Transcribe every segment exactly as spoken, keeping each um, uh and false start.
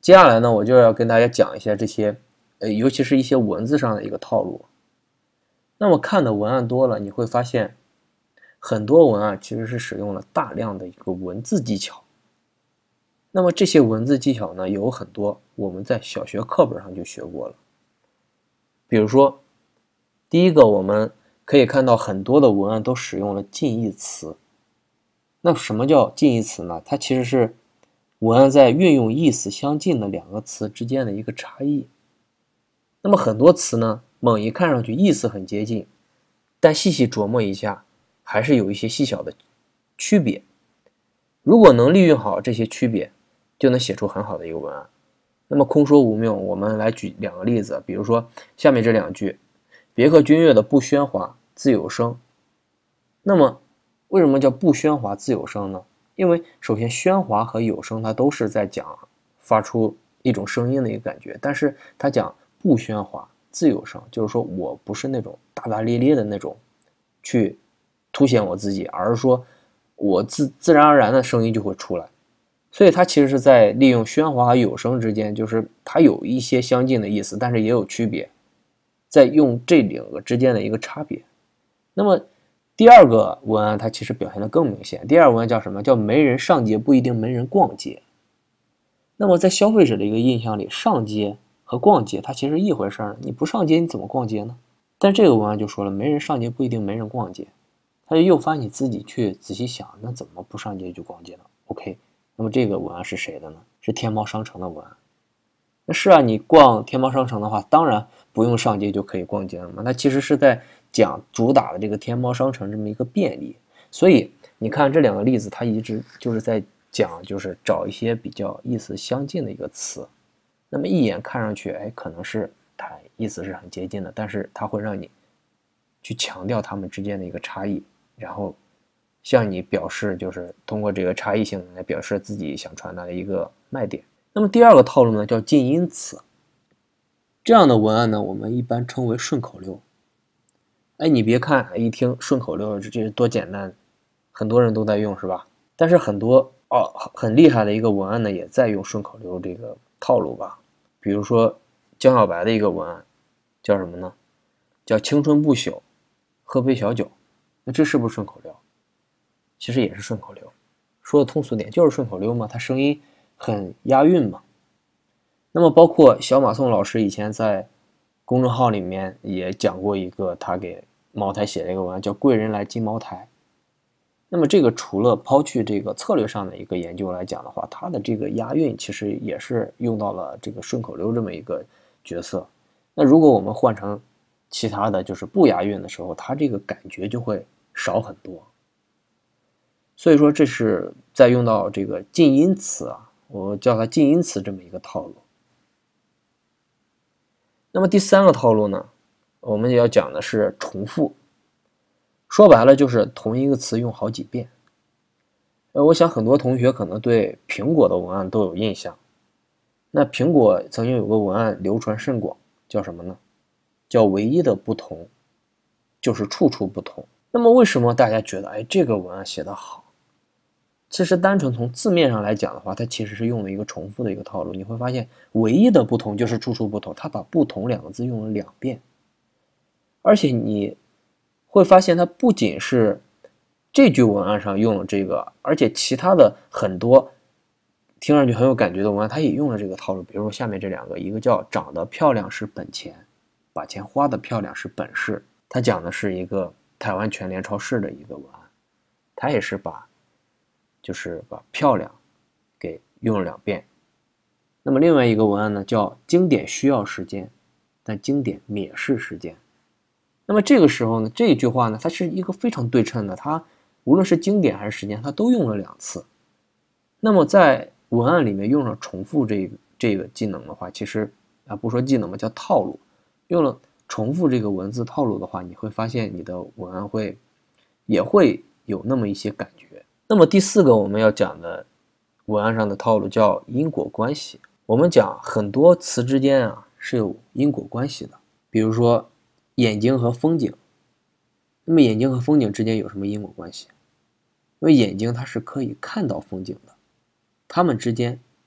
接下来呢，我就要跟大家讲一下这些，呃，尤其是一些文字上的一个套路。那么看的文案多了，你会发现，很多文案其实是使用了大量的一个文字技巧。那么这些文字技巧呢，有很多我们在小学课本上就学过了。比如说，第一个我们可以看到很多的文案都使用了近义词。那什么叫近义词呢？它其实是文案在运用意思相近的两个词之间的一个差异。那么很多词呢，猛一看上去意思很接近，但细细琢磨一下，还是有一些细小的区别。如果能利用好这些区别，就能写出很好的一个文案。那么空说无用，我们来举两个例子，比如说下面这两句，别克君越的不喧哗自有声。那么为什么叫不喧哗自有声呢？因为首先喧哗和有声它都是在讲发出一种声音的一个感觉，但是它讲不喧哗自有声，就是说我不是那种大大咧咧的那种去凸显我自己，而是说我自自然而然的声音就会出来。所以它其实是在利用喧哗和有声之间，就是它有一些相近的意思，但是也有区别，在用这两个之间的一个差别。那么第二个文案它其实表现得更明显，第二个文案叫什么？叫没人上街不一定没人逛街。那么在消费者的一个印象里，上街和逛街它其实一回事儿，你不上街你怎么逛街呢？但这个文案就说了，没人上街不一定没人逛街，它就诱发你自己去仔细想，那怎么不上街就逛街呢 ？OK， 那么这个文案是谁的呢？是天猫商城的文案。那是啊，你逛天猫商城的话，当然不用上街就可以逛街了嘛。那其实是在讲主打的这个天猫商城这么一个便利。所以你看这两个例子，它一直就是在讲，就是找一些比较意思相近的一个词。那么一眼看上去，哎，可能是它意思是很接近的，但是它会让你去强调它们之间的一个差异，然后向你表示，就是通过这个差异性来表示自己想传达的一个卖点。那么第二个套路呢，叫近音词。这样的文案呢，我们一般称为顺口溜。哎，你别看一听顺口溜，这这多简单，很多人都在用，是吧？但是很多哦很厉害的一个文案呢，也在用顺口溜这个套路吧。比如说江小白的一个文案，叫什么呢？叫青春不朽，喝杯小酒。那这是不是顺口溜？其实也是顺口溜。说的通俗点，就是顺口溜嘛，它声音很押韵嘛。那么包括小马宋老师以前在公众号里面也讲过一个，他给茅台写了一个文案，叫贵人来敬茅台。那么这个除了抛去这个策略上的一个研究来讲的话，它的这个押韵其实也是用到了这个顺口溜这么一个角色。那如果我们换成其他的就是不押韵的时候，它这个感觉就会少很多。所以说这是在用到这个近音词啊，我叫它近音词这么一个套路。那么第三个套路呢，我们也要讲的是重复。说白了就是同一个词用好几遍。呃，我想很多同学可能对苹果的文案都有印象。那苹果曾经有个文案流传甚广，叫什么呢？叫唯一的不同就是处处不同。那么为什么大家觉得哎这个文案写得好？其实单纯从字面上来讲的话，它其实是用了一个重复的一个套路。你会发现唯一的不同就是处处不同，它把不同两个字用了两遍。而且你会发现它不仅是这句文案上用了这个，而且其他的很多听上去很有感觉的文案它也用了这个套路。比如说下面这两个，一个叫长得漂亮是本钱，把钱花得漂亮是本事。它讲的是一个台湾全联超市的一个文案，它也是把就是把漂亮给用了两遍。那么另外一个文案呢，叫经典需要时间，但经典蔑视时间。那么这个时候呢，这一句话呢，它是一个非常对称的，它无论是经典还是时间，它都用了两次。那么在文案里面用上重复这个这个技能的话，其实啊不说技能嘛，叫套路。用了重复这个文字套路的话，你会发现你的文案会也会有那么一些感觉。那么第四个我们要讲的文案上的套路叫因果关系。我们讲很多词之间啊是有因果关系的，比如说眼睛和风景。那么眼睛和风景之间有什么因果关系？因为眼睛它是可以看到风景的，它们之间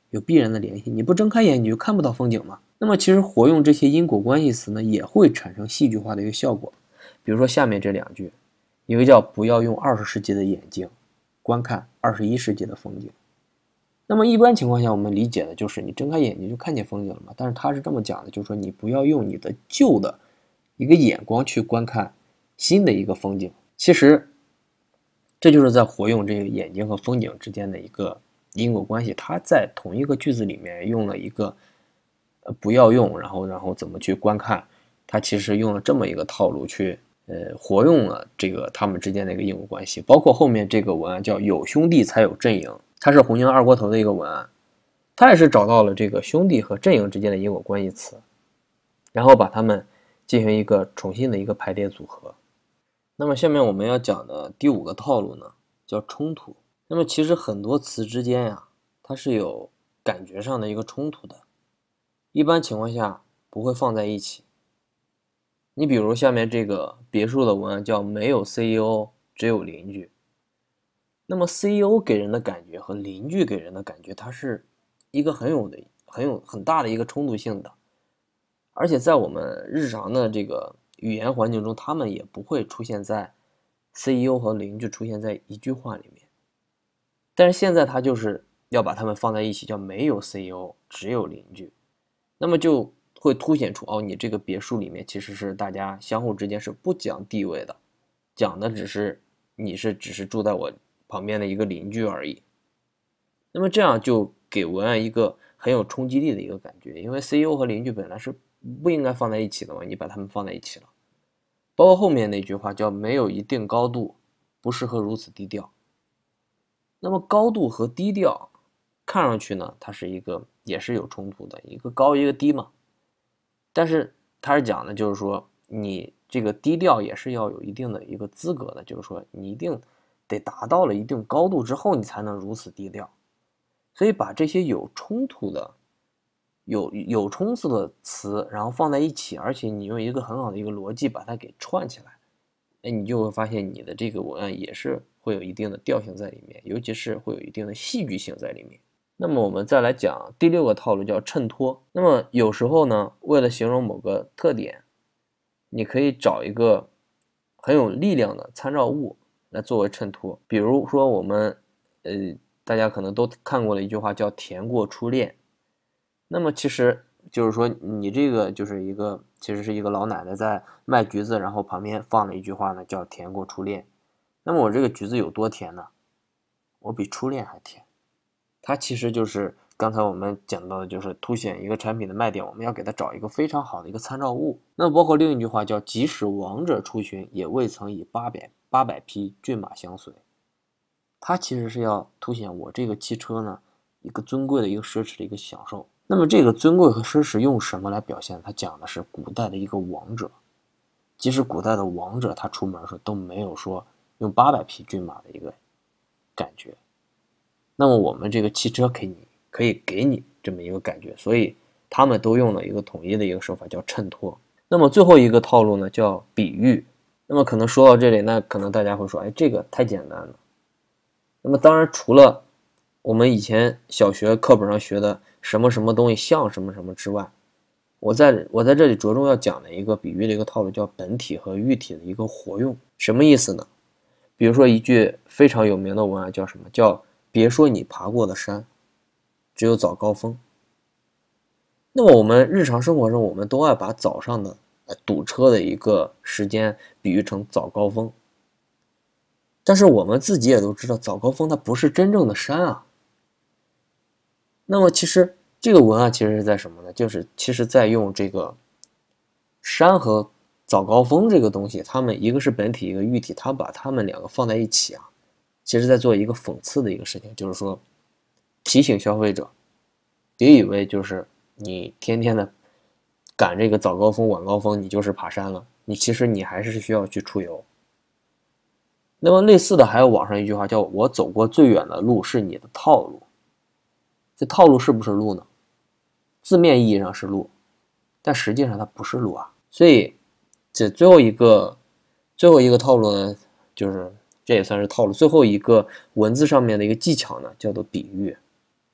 有必然的联系，你不睁开眼你就看不到风景吗？那么其实活用这些因果关系词呢，也会产生戏剧化的一个效果。比如说下面这两句，一个叫不要用二十世纪的眼睛观看二十一世纪的风景。那么一般情况下我们理解的就是你睁开眼睛就看见风景了嘛，但是他是这么讲的，就是说你不要用你的旧的一个眼光去观看新的一个风景。其实这就是在活用这个眼睛和风景之间的一个因果关系，它在同一个句子里面用了一个呃不要用，然后然后怎么去观看，它其实用了这么一个套路去呃活用了这个他们之间的一个因果关系。包括后面这个文案叫有兄弟才有阵营，它是红星二锅头的一个文案，它也是找到了这个兄弟和阵营之间的因果关系词，然后把它们进行一个重新的一个排列组合。那么下面我们要讲的第五个套路呢，叫冲突。那么其实很多词之间呀，它是有感觉上的一个冲突的，一般情况下不会放在一起。你比如下面这个别墅的文案叫没有 C E O 只有邻居。那么 C E O 给人的感觉和邻居给人的感觉，它是一个很有的很有很大的一个冲突性的，而且在我们日常的这个语言环境中，他们也不会出现在 C E O 和邻居出现在一句话里面。但是现在他就是要把他们放在一起，叫没有 C E O 只有邻居，那么就会凸显出哦，你这个别墅里面其实是大家相互之间是不讲地位的，讲的只是你是只是住在我旁边的一个邻居而已。那么这样就给文案一个很有冲击力的一个感觉，因为 C E O 和邻居本来是不应该放在一起的嘛，你把他们放在一起了。包括后面那句话叫没有一定高度，不适合如此低调。那么高度和低调看上去呢，它是一个也是有冲突的，一个高一个低嘛。但是它是讲的就是说你这个低调也是要有一定的一个资格的，就是说你一定得达到了一定高度之后你才能如此低调。所以把这些有冲突的有有冲突的词然后放在一起，而且你用一个很好的一个逻辑把它给串起来，哎，你就会发现你的这个文案也是会有一定的调性在里面，尤其是会有一定的戏剧性在里面。那么我们再来讲第六个套路，叫衬托。那么有时候呢，为了形容某个特点，你可以找一个很有力量的参照物来作为衬托。比如说我们呃大家可能都看过的一句话叫甜过初恋。那么其实就是说你这个就是一个其实是一个老奶奶在卖橘子，然后旁边放了一句话呢，叫甜过初恋。那么我这个橘子有多甜呢？我比初恋还甜。它其实就是刚才我们讲到的，就是凸显一个产品的卖点，我们要给它找一个非常好的一个参照物。那么包括另一句话叫即使王者出巡，也未曾以八百八百匹骏马相随。它其实是要凸显我这个汽车呢一个尊贵的一个奢侈的一个享受。那么这个尊贵和奢侈用什么来表现？它讲的是古代的一个王者，即使古代的王者他出门的时候都没有说用八百匹骏马的一个感觉。那么我们这个汽车可以可以给你这么一个感觉，所以他们都用了一个统一的一个说法叫衬托。那么最后一个套路呢叫比喻。那么可能说到这里，那可能大家会说，哎，这个太简单了。那么当然除了我们以前小学课本上学的什么什么东西像什么什么之外，我在我在这里着重要讲的一个比喻的一个套路叫本体和喻体的一个活用。什么意思呢？比如说一句非常有名的文案叫什么？叫别说你爬过的山，只有早高峰。那么我们日常生活中，我们都爱把早上的堵车的一个时间比喻成早高峰，但是我们自己也都知道，早高峰它不是真正的山啊。那么其实这个文案其实是在什么呢？就是其实在用这个山和早高峰这个东西，他们一个是本体，一个喻体，他把他们两个放在一起啊，其实在做一个讽刺的一个事情，就是说提醒消费者别以为就是你天天的赶这个早高峰晚高峰你就是爬山了，你其实你还是需要去出游。那么类似的还有网上一句话叫我走过最远的路是你的套路。这套路是不是路呢？字面意义上是路，但实际上它不是路啊。所以这最后一个最后一个套路呢，就是这也算是套路，最后一个文字上面的一个技巧呢，叫做比喻。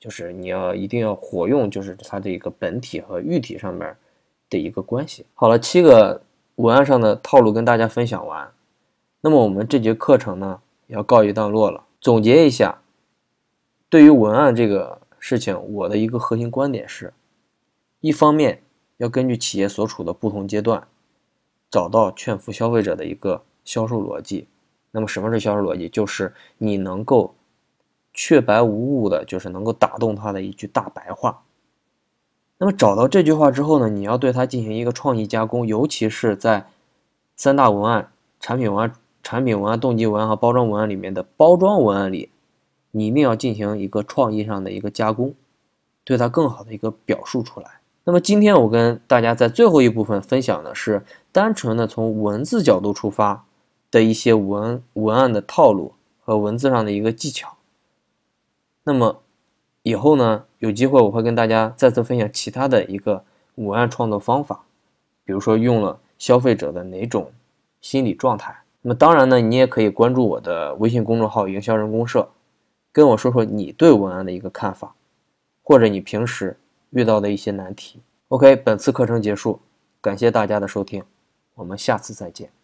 就是你要一定要活用，就是它的一个本体和喻体上面的一个关系。好了，七个文案上的套路跟大家分享完，那么我们这节课程呢也要告一段落了。总结一下，对于文案这个事情，我的一个核心观点是，一方面要根据企业所处的不同阶段，找到劝服消费者的一个销售逻辑。那么什么是销售逻辑？就是你能够确白无误的，就是能够打动他的一句大白话。那么找到这句话之后呢，你要对它进行一个创意加工，尤其是在三大文案、产品文案、产品文案、动机文案和包装文案里面的包装文案里，你一定要进行一个创意上的一个加工，对它更好的一个表述出来。那么今天我跟大家在最后一部分分享的是单纯的从文字角度出发的一些文文案的套路和文字上的一个技巧。那么以后呢，有机会我会跟大家再次分享其他的一个文案创作方法，比如说用了消费者的哪种心理状态。那么当然呢，你也可以关注我的微信公众号营销人公社，跟我说说你对文案的一个看法，或者你平时遇到的一些难题。OK， 本次课程结束，感谢大家的收听，我们下次再见。